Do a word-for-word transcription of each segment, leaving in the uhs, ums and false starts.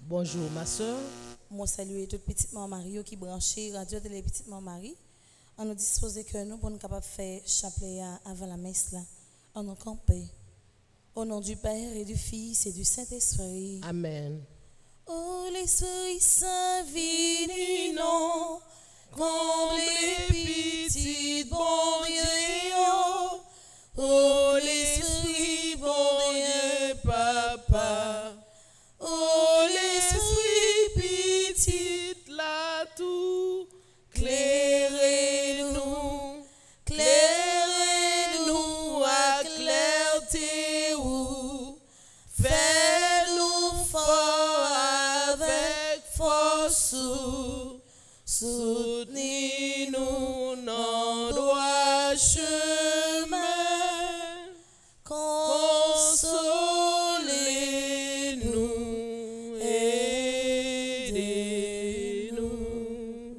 Bonjour ma soeur. Moi saluer toute petite maman Marie qui branché radio télé petite maman Marie. On nous disposer que nous pour nous capable faire chapelet avant la messe là. On nous camper. Au nom du Père et du Fils et du Saint-Esprit. Amen. Oh l'Esprit Saint vini non, comme les petites bon Dieu. Oh l'Esprit bon Dieu papa. Oh l'Esprit petite là tout, clairez-nous, clairez-nous à clarté ou, fais-nous fort avec force, soutenez-nous dans droit chemin, consolez-nous, aidez-nous.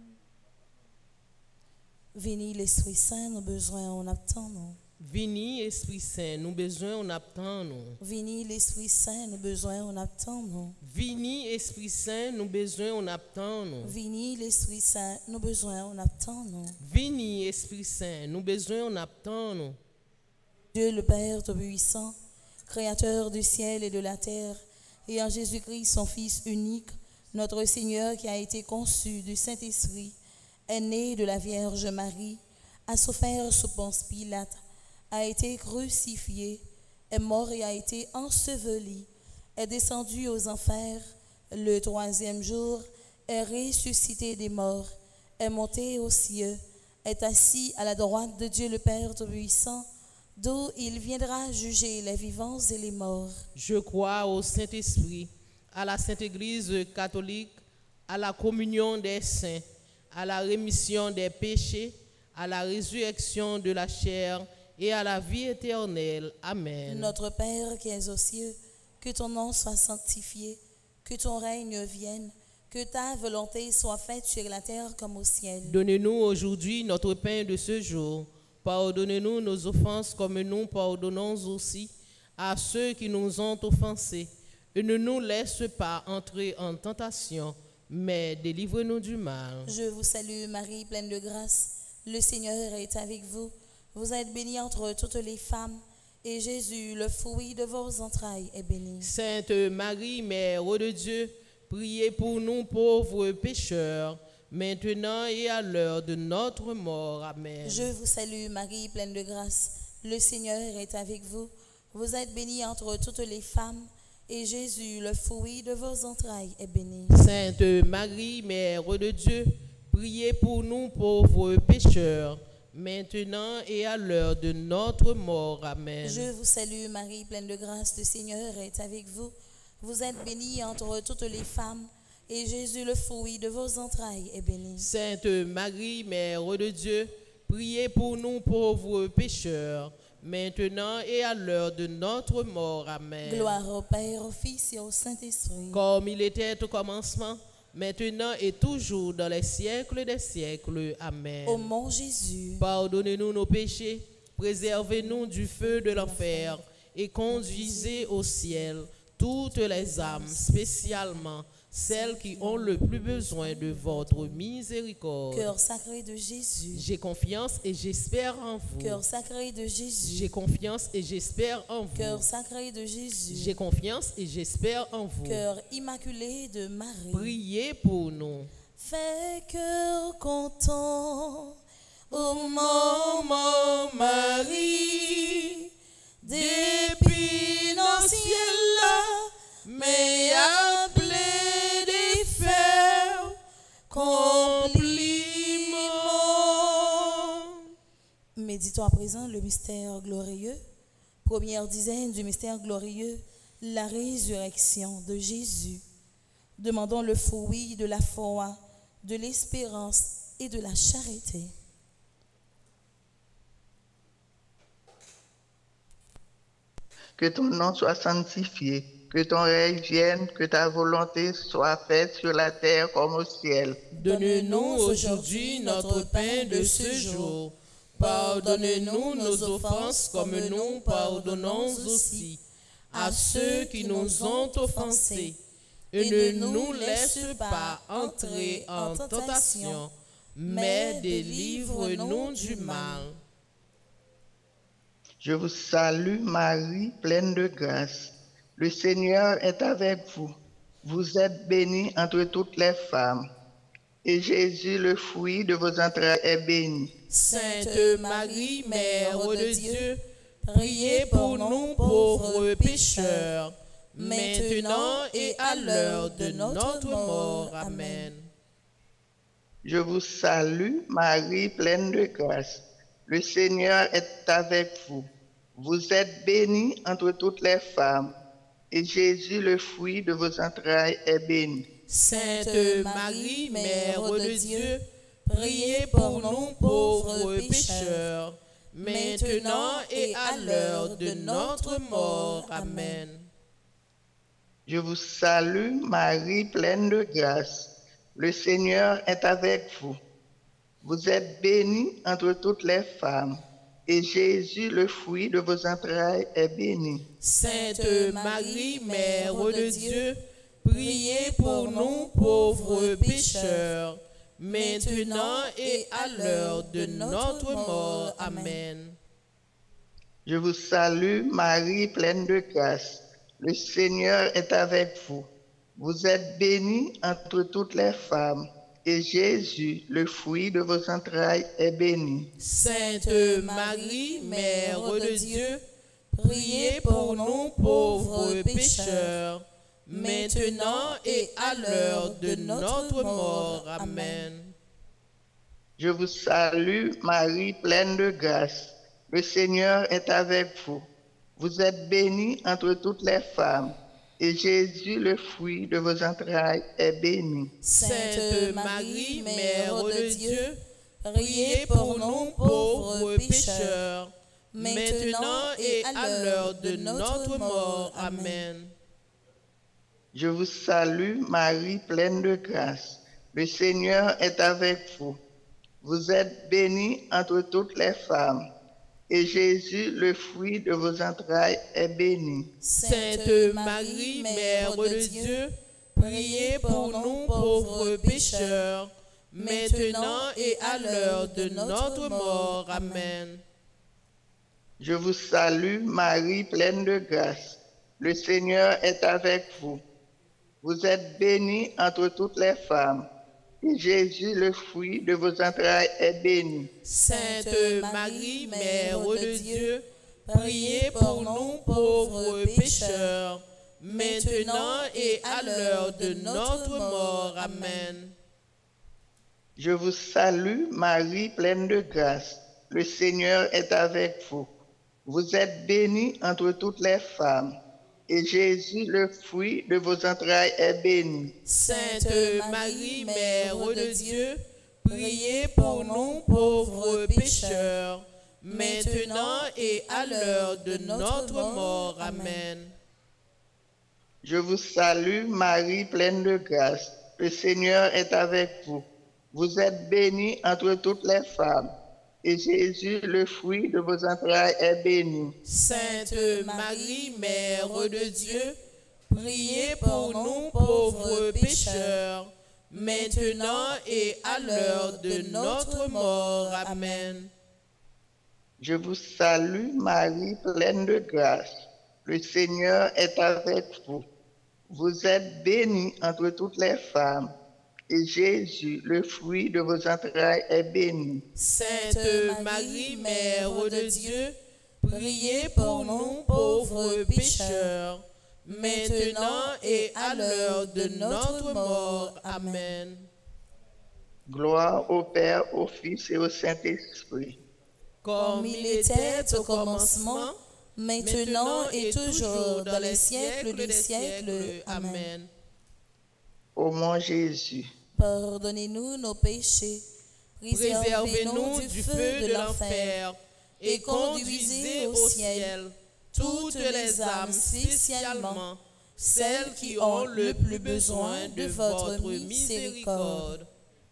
Vini l'Esprit Saint, nos besoins on attend nous. Vini Esprit Saint, nous besoin on attend nous. Vini l'Esprit Saint, nos besoins on attend nous. Vini Esprit Saint, nous besoin on attend nous. Vini l'Esprit Saint, nos besoins on attend nous. Vini Esprit Saint, nous besoin on attend nous. Dieu le Père Tout-Puissant, Créateur du ciel et de la terre, et en Jésus-Christ son Fils unique, notre Seigneur qui a été conçu du Saint-Esprit, est né de la Vierge Marie, a souffert sous Ponce Pilate, a été crucifié, est mort et a été enseveli, est descendu aux enfers, le troisième jour, est ressuscité des morts, est monté aux cieux, est assis à la droite de Dieu le Père Tout-Puissant, d'où il viendra juger les vivants et les morts. Je crois au Saint-Esprit, à la Sainte Église catholique, à la communion des saints, à la rémission des péchés, à la résurrection de la chair et à la vie éternelle. Amen. Notre Père qui es aux cieux, que ton nom soit sanctifié, que ton règne vienne, que ta volonté soit faite sur la terre comme au ciel. Donnez-nous aujourd'hui notre pain de ce jour. Pardonnez-nous nos offenses comme nous pardonnons aussi à ceux qui nous ont offensés. Et ne nous laisse pas entrer en tentation, mais délivre-nous du mal. Je vous salue Marie, pleine de grâce. Le Seigneur est avec vous. Vous êtes bénie entre toutes les femmes, et Jésus, le fruit de vos entrailles, est béni. Sainte Marie, Mère de Dieu, priez pour nous pauvres pécheurs, maintenant et à l'heure de notre mort. Amen. Je vous salue Marie, pleine de grâce. Le Seigneur est avec vous. Vous êtes bénie entre toutes les femmes, et Jésus, le fruit de vos entrailles, est béni. Sainte Marie, Mère de Dieu, priez pour nous pauvres pécheurs, maintenant et à l'heure de notre mort. Amen. Je vous salue Marie, pleine de grâce. Le Seigneur est avec vous. Vous êtes bénie entre toutes les femmes, et Jésus, le fruit de vos entrailles, est béni. Sainte Marie, Mère de Dieu, priez pour nous pauvres pécheurs, maintenant et à l'heure de notre mort. Amen. Gloire au Père, au Fils et au Saint-Esprit. Comme il était au commencement, maintenant et toujours dans les siècles des siècles. Amen. Ô mon Jésus, pardonnez-nous nos péchés, préservez-nous du feu de l'enfer et conduisez au ciel toutes les âmes, spécialement celles qui ont le plus besoin de votre miséricorde. Cœur sacré de Jésus, j'ai confiance et j'espère en vous. Cœur sacré de Jésus, j'ai confiance et j'espère en vous. Cœur sacré de Jésus, j'ai confiance et j'espère en vous. Cœur immaculé de Marie, priez pour nous. Fais cœur content, ô maman Marie, depuis dans le ciel là, mais appelé des fers, compliment. Méditons à présent le mystère glorieux. Première dizaine du mystère glorieux, la résurrection de Jésus. Demandons le fruit de la foi, de l'espérance et de la charité. Que ton nom soit sanctifié, que ton règne vienne, que ta volonté soit faite sur la terre comme au ciel. Donne-nous aujourd'hui notre pain de ce jour. Pardonne-nous nos offenses comme nous pardonnons aussi à ceux qui nous ont offensés. et ne nous laisse pas entrer en tentation, mais délivre-nous du mal. Je vous salue Marie, pleine de grâce. Le Seigneur est avec vous. Vous êtes bénie entre toutes les femmes. Et Jésus, le fruit de vos entrailles, est béni. Sainte Marie, Mère de Dieu, priez pour nous pauvres pécheurs, maintenant et à l'heure de notre mort. Amen. Je vous salue Marie, pleine de grâce. Le Seigneur est avec vous. Vous êtes bénie entre toutes les femmes. Et Jésus, le fruit de vos entrailles, est béni. Sainte Marie, Mère de Dieu, priez pour nous pauvres pécheurs, maintenant et à l'heure de notre mort. Amen. Je vous salue Marie, pleine de grâce. Le Seigneur est avec vous. Vous êtes bénie entre toutes les femmes. Et Jésus, le fruit de vos entrailles, est béni. Sainte Marie, Mère de Dieu, priez pour nous pauvres pécheurs, maintenant et à l'heure de notre mort. Amen. Je vous salue Marie, pleine de grâce. Le Seigneur est avec vous. Vous êtes bénie entre toutes les femmes. Et Jésus, le fruit de vos entrailles, est béni. Sainte Marie, Mère de Dieu, priez pour nous pauvres pécheurs, maintenant et à l'heure de notre mort. Amen. Je vous salue, Marie, pleine de grâce. Le Seigneur est avec vous. Vous êtes bénie entre toutes les femmes. Et Jésus, le fruit de vos entrailles, est béni. Sainte Marie, Mère de Dieu, priez pour nous pauvres pécheurs, maintenant et à l'heure de notre mort. Amen. Je vous salue, Marie, pleine de grâce. Le Seigneur est avec vous. Vous êtes bénie entre toutes les femmes. Et Jésus, le fruit de vos entrailles, est béni. Sainte Marie, Mère de Dieu, priez pour nous pauvres pécheurs, maintenant et à l'heure de notre mort. Amen. Je vous salue, Marie, pleine de grâce. Le Seigneur est avec vous. Vous êtes bénie entre toutes les femmes. Et Jésus, le fruit de vos entrailles, est béni. Sainte Marie, Mère de Dieu, priez pour nous pauvres pécheurs, maintenant et à l'heure de notre mort. Amen. Je vous salue, Marie, pleine de grâce. Le Seigneur est avec vous. Vous êtes bénie entre toutes les femmes. Et Jésus, le fruit de vos entrailles, est béni. Sainte Marie, Mère de Dieu, priez pour nous pauvres pécheurs, maintenant et à l'heure de notre mort. Amen. Je vous salue, Marie, pleine de grâce. Le Seigneur est avec vous. Vous êtes bénie entre toutes les femmes. Et Jésus, le fruit de vos entrailles, est béni. Sainte Marie, Mère de Dieu, priez pour nous pauvres pécheurs, maintenant et à l'heure de notre mort. Amen. Je vous salue, Marie, pleine de grâce. Le Seigneur est avec vous. Vous êtes bénie entre toutes les femmes. Et Jésus, le fruit de vos entrailles, est béni. Sainte Marie, Mère de Dieu, priez pour nous pauvres pécheurs, maintenant et à l'heure de notre mort. Amen. Gloire au Père, au Fils et au Saint-Esprit. Comme il était au commencement, maintenant et toujours, dans les siècles des siècles. Amen. Ô mon Jésus, pardonnez-nous nos péchés, préservez-nous du feu de l'enfer et conduisez au ciel toutes les âmes, spécialement celles qui ont le plus besoin de votre miséricorde.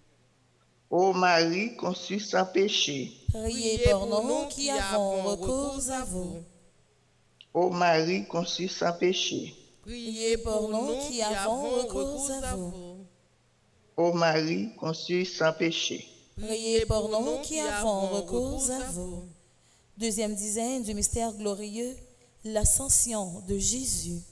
Ô Marie conçue sans péché, priez pour nous qui avons recours à vous. Ô Marie conçue sans péché, Priez pour nous qui avons recours à vous. Ô Marie conçue sans péché, Priez pour nous qui avons recours à vous. Deuxième dizaine du mystère glorieux, l'ascension de Jésus.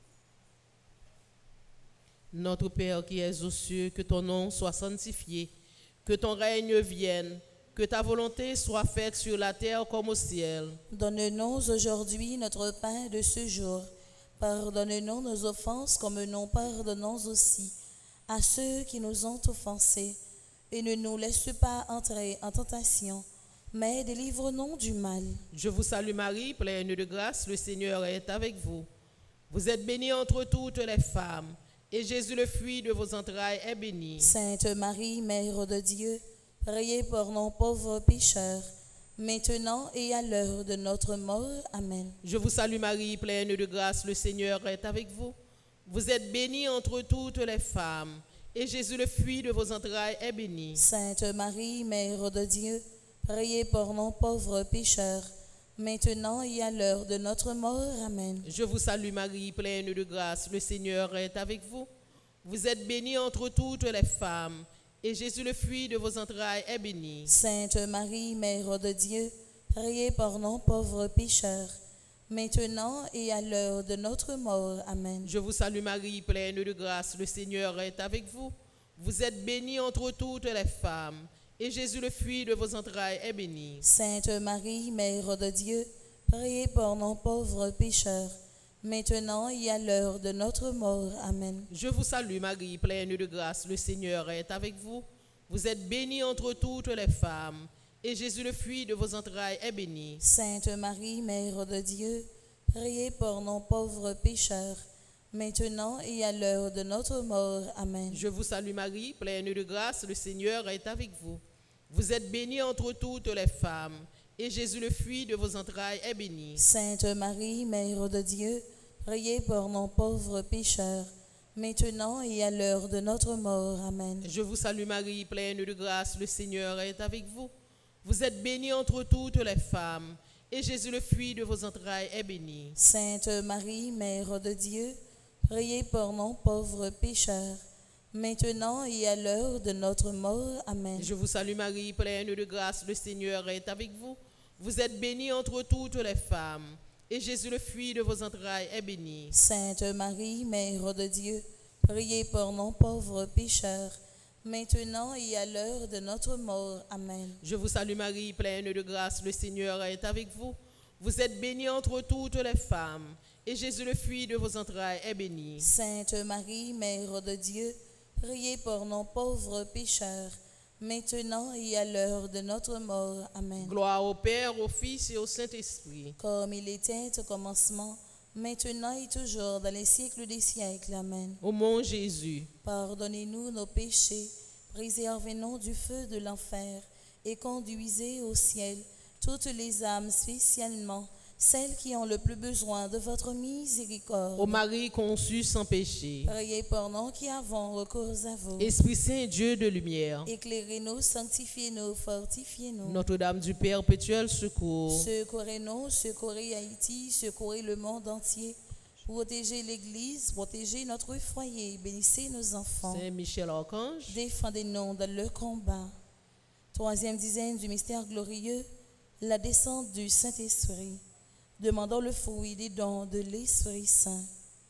Notre Père qui es aux cieux, que ton nom soit sanctifié, que ton règne vienne, que ta volonté soit faite sur la terre comme au ciel. Donne-nous aujourd'hui notre pain de ce jour. Pardonne-nous nos offenses comme nous pardonnons aussi à ceux qui nous ont offensés. Et ne nous laisse pas entrer en tentation, mais délivre-nous du mal. Je vous salue Marie, pleine de grâce, le Seigneur est avec vous. Vous êtes bénie entre toutes les femmes, et Jésus, le fruit de vos entrailles, est béni. Sainte Marie, Mère de Dieu, priez pour nous pauvres pécheurs, maintenant et à l'heure de notre mort. Amen. Je vous salue Marie, pleine de grâce, le Seigneur est avec vous. Vous êtes bénie entre toutes les femmes, et Jésus, le fruit de vos entrailles, est béni. Sainte Marie, Mère de Dieu, priez pour nous pauvres pécheurs, maintenant et à l'heure de notre mort. Amen. Je vous salue Marie, pleine de grâce, le Seigneur est avec vous. Vous êtes bénie entre toutes les femmes, et Jésus, le fruit de vos entrailles, est béni. Sainte Marie, Mère de Dieu, priez pour nous pauvres pécheurs, maintenant et à l'heure de notre mort. Amen. Je vous salue Marie, pleine de grâce, le Seigneur est avec vous. Vous êtes bénie entre toutes les femmes, et Jésus, le fruit de vos entrailles, est béni. Sainte Marie, Mère de Dieu, priez pour nous pauvres pécheurs, maintenant et à l'heure de notre mort. Amen. Je vous salue Marie, pleine de grâce, le Seigneur est avec vous. Vous êtes bénie entre toutes les femmes, et Jésus, le fruit de vos entrailles, est béni. Sainte Marie, Mère de Dieu, priez pour nous pauvres pécheurs, maintenant et à l'heure de notre mort. Amen. Je vous salue Marie, pleine de grâce, le Seigneur est avec vous. Vous êtes bénie entre toutes les femmes, et Jésus, le fruit de vos entrailles, est béni. Sainte Marie, Mère de Dieu, priez pour nous pauvres pécheurs, maintenant et à l'heure de notre mort. Amen. Je vous salue Marie, pleine de grâce, le Seigneur est avec vous. Vous êtes bénie entre toutes les femmes, et Jésus, le fruit de vos entrailles, est béni. Sainte Marie, Mère de Dieu, priez pour nous pauvres pécheurs, maintenant et à l'heure de notre mort. Amen. Je vous salue Marie, pleine de grâce, le Seigneur est avec vous. Vous êtes bénie entre toutes les femmes, et Jésus, le fruit de vos entrailles, est béni. Sainte Marie, Mère de Dieu, priez pour nous pauvres pécheurs, maintenant et à l'heure de notre mort. Amen. Je vous salue Marie, pleine de grâce, le Seigneur est avec vous. Vous êtes bénie entre toutes les femmes, et Jésus, le fruit de vos entrailles, est béni. Sainte Marie, Mère de Dieu, priez pour nous pauvres pécheurs, maintenant et à l'heure de notre mort. Amen. Gloire au Père, au Fils et au Saint-Esprit. Comme il était au commencement, maintenant et toujours, dans les siècles des siècles. Amen. Ô mon Jésus, pardonnez-nous nos péchés, préservez-nous du feu de l'enfer, et conduisez au ciel toutes les âmes, spécialement celles qui ont le plus besoin de votre miséricorde. ô Marie conçue sans péché, Priez pour nous qui avons recours à vous. Esprit Saint, Dieu de lumière, Éclairez-nous, sanctifiez-nous, fortifiez-nous. Notre-Dame du perpétuel secours, Secourez-nous, secourez Haïti, secourez le monde entier. Protégez l'Église, protégez notre foyer, bénissez nos enfants. Saint Michel Archange, Défendez-nous dans le combat. Troisième dizaine du mystère glorieux, la descente du Saint-Esprit. Demandons le fruit des dons de l'Esprit Saint.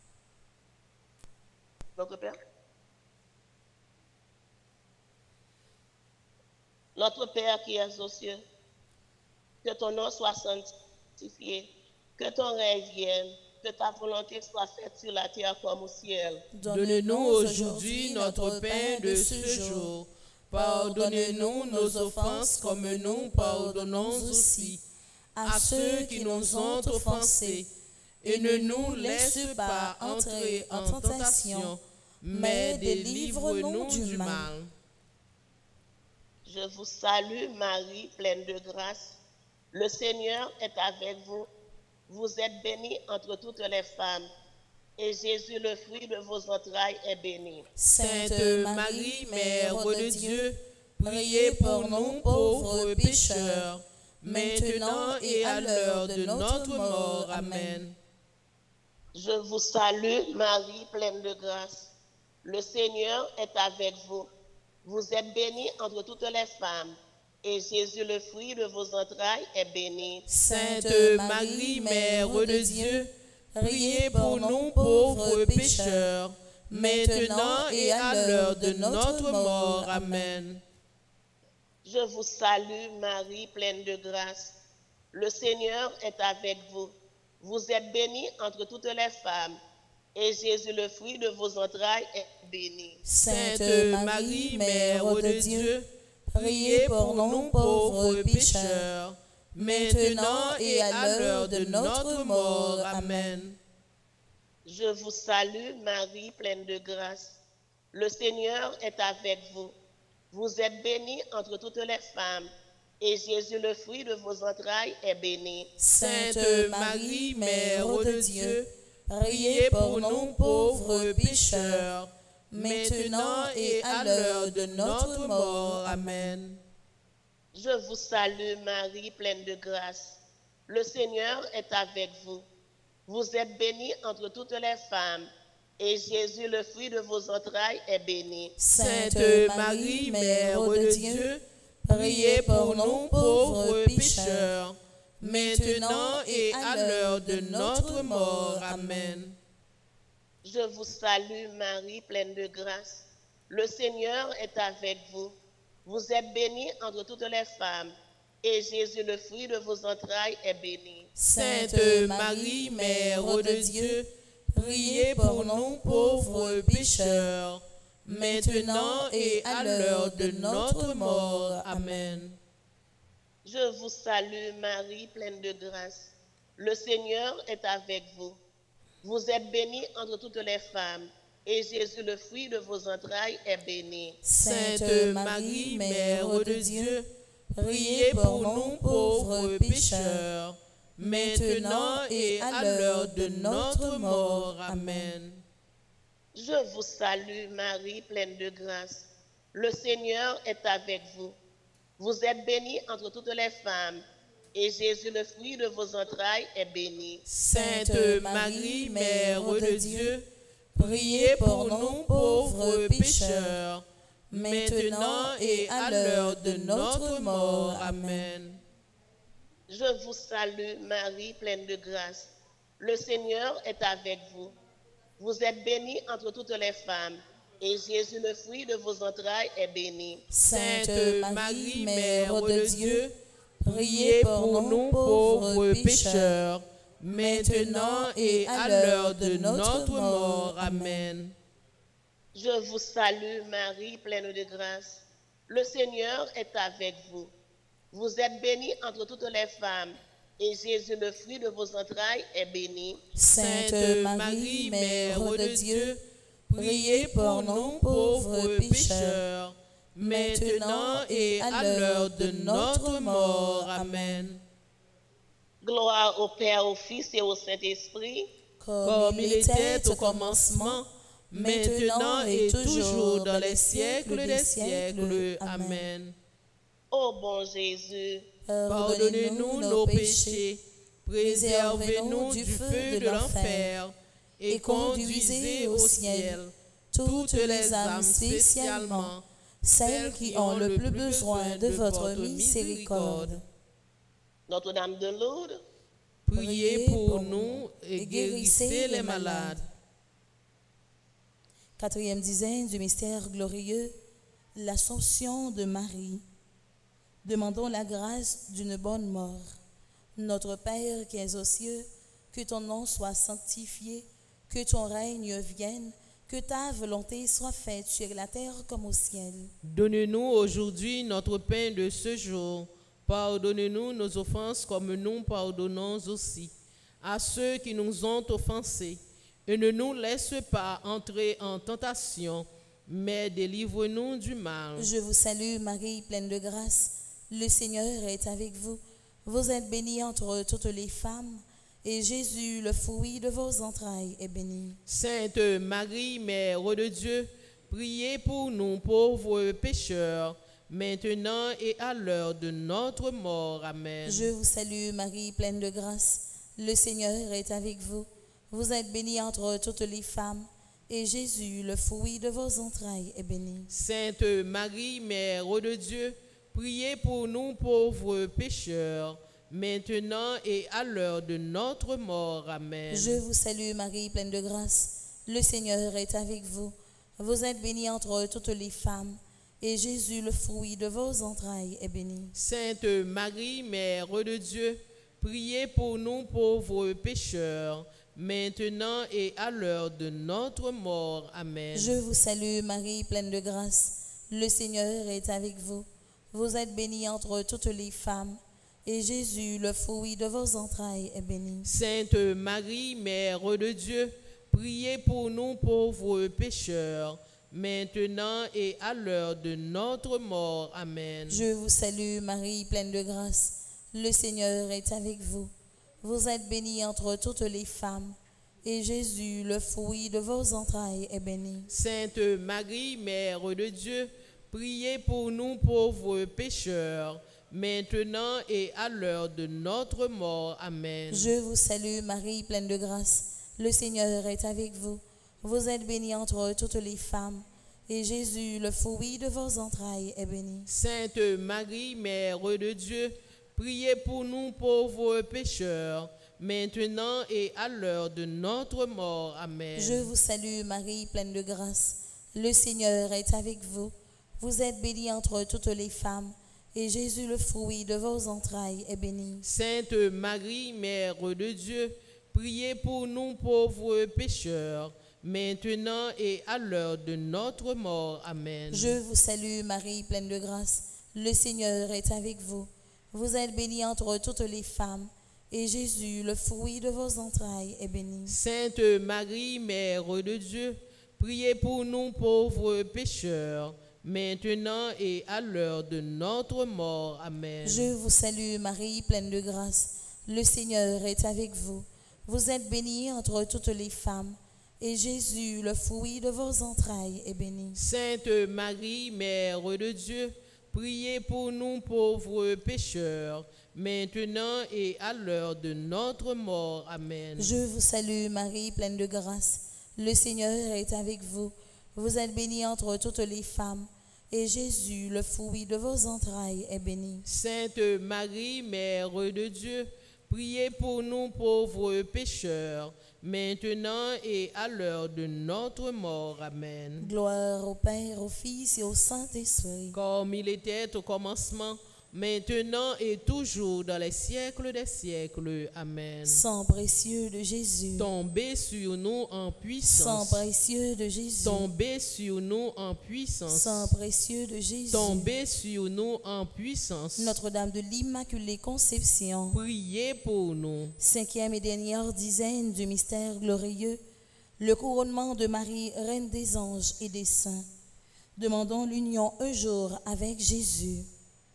Notre Père, notre Père qui es aux cieux, que ton nom soit sanctifié, que ton règne vienne, que ta volonté soit faite sur la terre comme au ciel. donne-nous aujourd'hui notre pain de ce jour. Pardonnez-nous nos offenses comme nous pardonnons aussi à ceux qui nous ont offensés. Et ne nous laisse pas entrer en tentation, mais délivre-nous du mal. Je vous salue Marie, pleine de grâce. Le Seigneur est avec vous. Vous êtes bénie entre toutes les femmes, et Jésus, le fruit de vos entrailles, est béni. Sainte Marie, Mère de Dieu, priez pour nous pauvres pécheurs, maintenant et à l'heure de notre mort. Amen. Je vous salue, Marie, pleine de grâce. Le Seigneur est avec vous. Vous êtes bénie entre toutes les femmes, et Jésus, le fruit de vos entrailles, est béni. Sainte Marie, Mère de Dieu, priez pour nous pauvres pécheurs, maintenant et à l'heure de notre mort. Amen. Je vous salue, Marie, pleine de grâce. Le Seigneur est avec vous. Vous êtes bénie entre toutes les femmes, et Jésus, le fruit de vos entrailles, est béni. Sainte Marie, Mère de Dieu, priez pour nous pauvres pécheurs, maintenant et à l'heure de notre mort. Amen. Je vous salue, Marie, pleine de grâce. Le Seigneur est avec vous. Vous êtes bénie entre toutes les femmes, et Jésus, le fruit de vos entrailles, est béni. Sainte Marie, Mère de Dieu, priez pour nous pauvres pécheurs, maintenant et à l'heure de notre mort. Amen. Je vous salue, Marie, pleine de grâce. Le Seigneur est avec vous. Vous êtes bénie entre toutes les femmes, et Jésus, le fruit de vos entrailles, est béni. Sainte Marie, Mère de Dieu, priez pour nous pauvres pécheurs, maintenant et à l'heure de notre mort. Amen. Je vous salue, Marie, pleine de grâce. Le Seigneur est avec vous. Vous êtes bénie entre toutes les femmes, et Jésus, le fruit de vos entrailles, est béni. Sainte Marie, Mère de Dieu, priez pour nous pauvres pécheurs, maintenant et à l'heure de notre mort. Amen. Je vous salue, Marie, pleine de grâce. Le Seigneur est avec vous. Vous êtes bénie entre toutes les femmes, et Jésus, le fruit de vos entrailles, est béni. Sainte Marie, Mère de Dieu, priez pour nous pauvres pécheurs, maintenant et à l'heure de notre mort. Amen. Je vous salue, Marie, pleine de grâce. Le Seigneur est avec vous. Vous êtes bénie entre toutes les femmes, et Jésus, le fruit de vos entrailles, est béni. Sainte Marie, Mère de Dieu, priez pour nous pauvres pécheurs, maintenant et à l'heure de notre mort. Amen. Je vous salue, Marie, pleine de grâce. Le Seigneur est avec vous. Vous êtes bénie entre toutes les femmes, et Jésus, le fruit de vos entrailles, est béni. Sainte Marie, Mère de Dieu, priez pour nous pauvres pécheurs, maintenant et à l'heure de notre mort. Amen. Je vous salue, Marie, pleine de grâce. Le Seigneur est avec vous. Vous êtes bénie entre toutes les femmes, et Jésus, le fruit de vos entrailles, est béni. Sainte Marie, Mère de Dieu, priez pour nous pauvres pécheurs, maintenant et à l'heure de notre mort. Amen. Gloire au Père, au Fils et au Saint-Esprit, comme il était au commencement, maintenant et toujours dans les siècles des siècles. Amen. Ô bon Jésus, pardonnez-nous nos péchés, préservez-nous du feu de l'enfer, et conduisez au ciel toutes les âmes, spécialement celles qui ont le plus besoin de votre miséricorde. Notre-Dame de Lourdes, priez pour nous et guérissez les malades. Quatrième dizaine du mystère glorieux, l'Assomption de Marie. Demandons la grâce d'une bonne mort. Notre Père qui es aux cieux, que ton nom soit sanctifié, que ton règne vienne, que ta volonté soit faite sur la terre comme au ciel. Donne-nous aujourd'hui notre pain de ce jour. Pardonne-nous nos offenses comme nous pardonnons aussi à ceux qui nous ont offensés. Et ne nous laisse pas entrer en tentation, mais délivre-nous du mal. Je vous salue Marie, pleine de grâce. Le Seigneur est avec vous. Vous êtes bénie entre toutes les femmes, et Jésus, le fruit de vos entrailles, est béni. Sainte Marie, Mère de Dieu, priez pour nous pauvres pécheurs, maintenant et à l'heure de notre mort. Amen. Je vous salue Marie, pleine de grâce. Le Seigneur est avec vous. Vous êtes bénie entre toutes les femmes, et Jésus, le fruit de vos entrailles, est béni. Sainte Marie, Mère de Dieu, priez pour nous pauvres pécheurs, maintenant et à l'heure de notre mort. Amen. Je vous salue Marie, pleine de grâce. Le Seigneur est avec vous. Vous êtes bénie entre toutes les femmes, et Jésus, le fruit de vos entrailles, est béni. Sainte Marie, Mère de Dieu, priez pour nous pauvres pécheurs, maintenant et à l'heure de notre mort. Amen. Je vous salue Marie, pleine de grâce. Le Seigneur est avec vous. Vous êtes bénie entre toutes les femmes, et Jésus, le fruit de vos entrailles, est béni. Sainte Marie, Mère de Dieu, priez pour nous pauvres pécheurs, maintenant et à l'heure de notre mort. Amen. Je vous salue Marie, pleine de grâce. Le Seigneur est avec vous. Vous êtes bénie entre toutes les femmes, et Jésus, le fruit de vos entrailles, est béni. Sainte Marie, Mère de Dieu, priez pour nous pauvres pécheurs, maintenant et à l'heure de notre mort. Amen. Je vous salue Marie, pleine de grâce. Le Seigneur est avec vous. Vous êtes bénie entre toutes les femmes, et Jésus, le fruit de vos entrailles, est béni. Sainte Marie, Mère de Dieu, priez pour nous pauvres pécheurs, maintenant et à l'heure de notre mort. Amen. Je vous salue Marie, pleine de grâce. Le Seigneur est avec vous. Vous êtes bénie entre toutes les femmes, et Jésus, le fruit de vos entrailles, est béni. Sainte Marie, Mère de Dieu, priez pour nous pauvres pécheurs, maintenant et à l'heure de notre mort. Amen. Je vous salue Marie, pleine de grâce. Le Seigneur est avec vous. Vous êtes bénie entre toutes les femmes, et Jésus, le fruit de vos entrailles, est béni. Sainte Marie, Mère de Dieu, priez pour nous pauvres pécheurs, maintenant et à l'heure de notre mort. Amen. Je vous salue Marie, pleine de grâce. Le Seigneur est avec vous. Vous êtes bénie entre toutes les femmes, et Jésus, le fruit de vos entrailles, est béni. Sainte Marie, Mère de Dieu, priez pour nous pauvres pécheurs, maintenant et à l'heure de notre mort. Amen. Je vous salue Marie, pleine de grâce. Le Seigneur est avec vous. Vous êtes bénie entre toutes les femmes, et Jésus, le fruit de vos entrailles, est béni. Sainte Marie, Mère de Dieu, priez pour nous pauvres pécheurs, maintenant et à l'heure de notre mort. Amen. Gloire au Père, au Fils et au Saint-Esprit. Comme il était au commencement, maintenant et toujours dans les siècles des siècles. Amen. Sang précieux de Jésus. Tombez sur nous en Sang puissance. précieux de Jésus. Tombez sur nous en puissance. Sang précieux de Jésus. Tombez sur nous en puissance. Notre-Dame de l'Immaculée Conception. Priez pour nous. Cinquième et dernière dizaine du mystère glorieux, le couronnement de Marie, reine des anges et des saints. Demandons l'union un jour avec Jésus.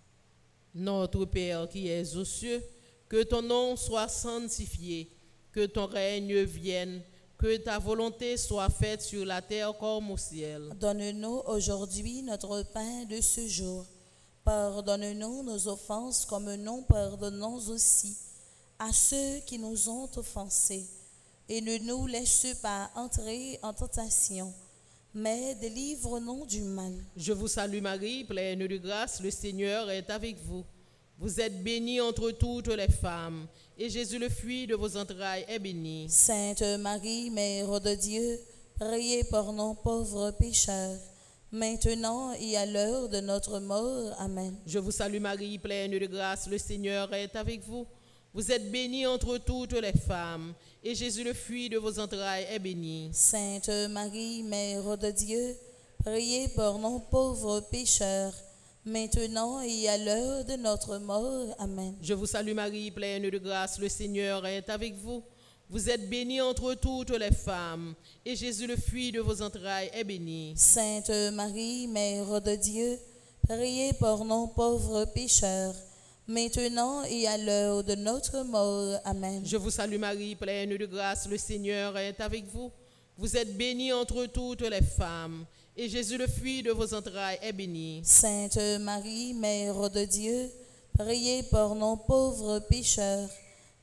Notre Père qui es aux cieux, que ton nom soit sanctifié, que ton règne vienne, que ta volonté soit faite sur la terre comme au ciel. Donne-nous aujourd'hui notre pain de ce jour. Pardonne-nous nos offenses comme nous pardonnons aussi à ceux qui nous ont offensés. Et ne nous laisse pas entrer en tentation, mais délivre-nous du mal. Je vous salue Marie, pleine de grâce, le Seigneur est avec vous. Vous êtes bénie entre toutes les femmes, et Jésus, le fruit de vos entrailles, est béni. Sainte Marie, Mère de Dieu, priez pour nous pauvres pécheurs, maintenant et à l'heure de notre mort. Amen. Je vous salue Marie, pleine de grâce, le Seigneur est avec vous. Vous êtes bénie entre toutes les femmes, et Jésus, le fruit de vos entrailles, est béni. Sainte Marie, Mère de Dieu, priez pour nous pauvres pécheurs, maintenant et à l'heure de notre mort. Amen. Je vous salue Marie, pleine de grâce, le Seigneur est avec vous. Vous êtes bénie entre toutes les femmes, et Jésus, le fruit de vos entrailles, est béni. Sainte Marie, Mère de Dieu, priez pour nous pauvres pécheurs, maintenant et à l'heure de notre mort. Amen. Je vous salue Marie, pleine de grâce, le Seigneur est avec vous. Vous êtes bénie entre toutes les femmes, et Jésus, le fruit de vos entrailles, est béni. Sainte Marie, Mère de Dieu, priez pour nous pauvres pécheurs,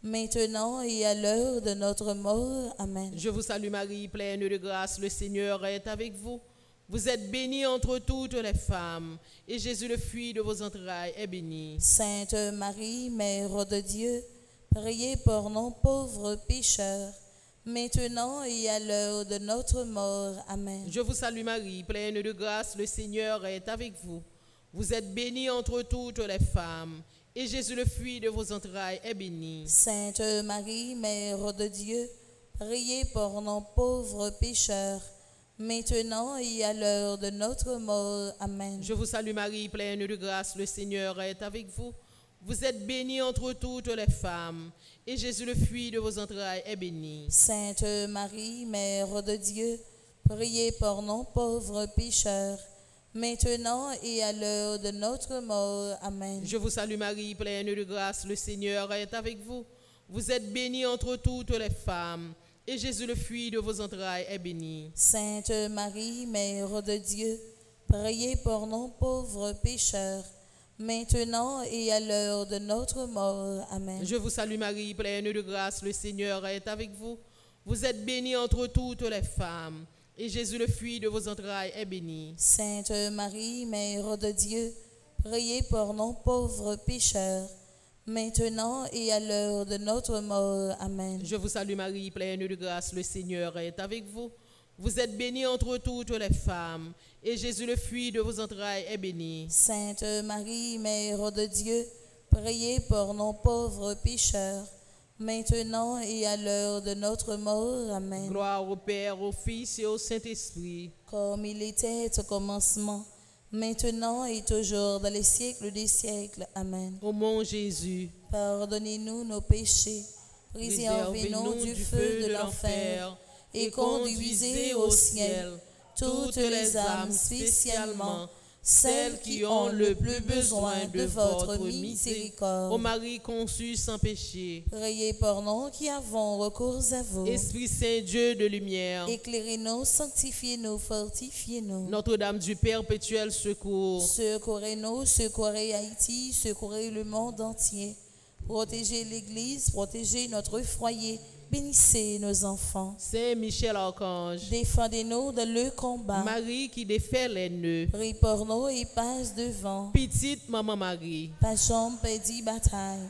maintenant et à l'heure de notre mort. Amen. Je vous salue Marie, pleine de grâce, le Seigneur est avec vous. Vous êtes bénie entre toutes les femmes, et Jésus, le fruit de vos entrailles, est béni. Sainte Marie, Mère de Dieu, priez pour nous pauvres pécheurs, maintenant et à l'heure de notre mort. Amen. Je vous salue Marie, pleine de grâce, le Seigneur est avec vous. Vous êtes bénie entre toutes les femmes, et Jésus, le fruit de vos entrailles, est béni. Sainte Marie, Mère de Dieu, priez pour nous pauvres pécheurs, maintenant et à l'heure de notre mort. Amen. Je vous salue Marie, pleine de grâce, le Seigneur est avec vous. Vous êtes bénie entre toutes les femmes, et Jésus, le fruit de vos entrailles, est béni. Sainte Marie, Mère de Dieu, priez pour nous pauvres pécheurs, maintenant et à l'heure de notre mort. Amen. Je vous salue Marie, pleine de grâce, le Seigneur est avec vous. Vous êtes bénie entre toutes les femmes, et Jésus, le fruit de vos entrailles, est béni. Sainte Marie, Mère de Dieu, priez pour nous pauvres pécheurs, maintenant et à l'heure de notre mort. Amen. Je vous salue Marie, pleine de grâce, le Seigneur est avec vous. Vous êtes bénie entre toutes les femmes, et Jésus, le fruit de vos entrailles, est béni. Sainte Marie, Mère de Dieu, priez pour nous pauvres pécheurs, maintenant et à l'heure de notre mort. Amen. Je vous salue Marie, pleine de grâce, le Seigneur est avec vous. Vous êtes bénie entre toutes les femmes, et Jésus, le fruit de vos entrailles, est béni. Sainte Marie, Mère de Dieu, priez pour nous pauvres pécheurs, maintenant et à l'heure de notre mort. Amen. Gloire au Père, au Fils et au Saint-Esprit. Comme il était au commencement, maintenant et toujours dans les siècles des siècles. Amen. Ô mon Jésus, pardonnez-nous nos péchés, préservez-nous du feu de l'enfer, et conduisez au ciel toutes les âmes, spécialement celles qui ont le plus besoin de votre miséricorde. Ô Marie conçue sans péché, priez pour nous qui avons recours à vous. Esprit Saint, Dieu de lumière, éclairez-nous, sanctifiez-nous, fortifiez-nous. Notre-Dame du perpétuel secours, secourez-nous, secourez Haïti, secourez le monde entier. Protégez l'Église, protégez notre foyer, bénissez nos enfants. Saint Michel Archange, défendez-nous dans le combat. Marie qui défait les nœuds, prie pour nous et passe devant. Petite Maman Marie, pas jambe perdit bataille.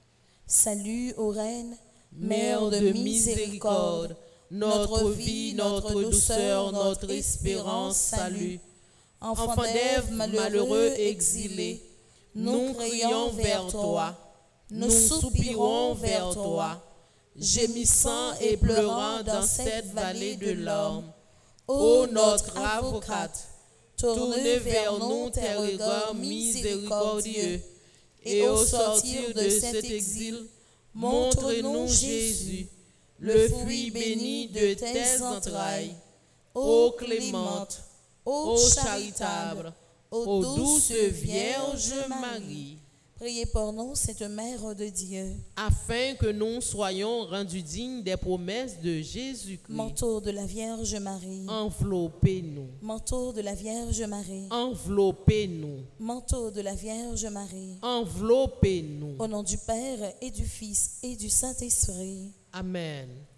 Salut aux reines, Mère de miséricorde, notre vie, notre douceur, notre espérance, salut. Enfant d'Ève, malheureux, exilé, nous crions vers toi, nous soupirons vers toi, gémissant et pleurant dans cette vallée de larmes. Ô notre avocate, tournez vers nous tes regards miséricordieux, et au sortir de cet exil, montre-nous Jésus, le fruit béni de tes entrailles. Ô clémente, ô charitable, ô douce Vierge Marie, priez pour nous, cette Mère de Dieu, afin que nous soyons rendus dignes des promesses de Jésus-Christ. Manteau de la Vierge Marie, enveloppez-nous. Manteau de la Vierge Marie, enveloppez-nous. Manteau de la Vierge Marie, enveloppez-nous. Au nom du Père et du Fils et du Saint-Esprit. Amen.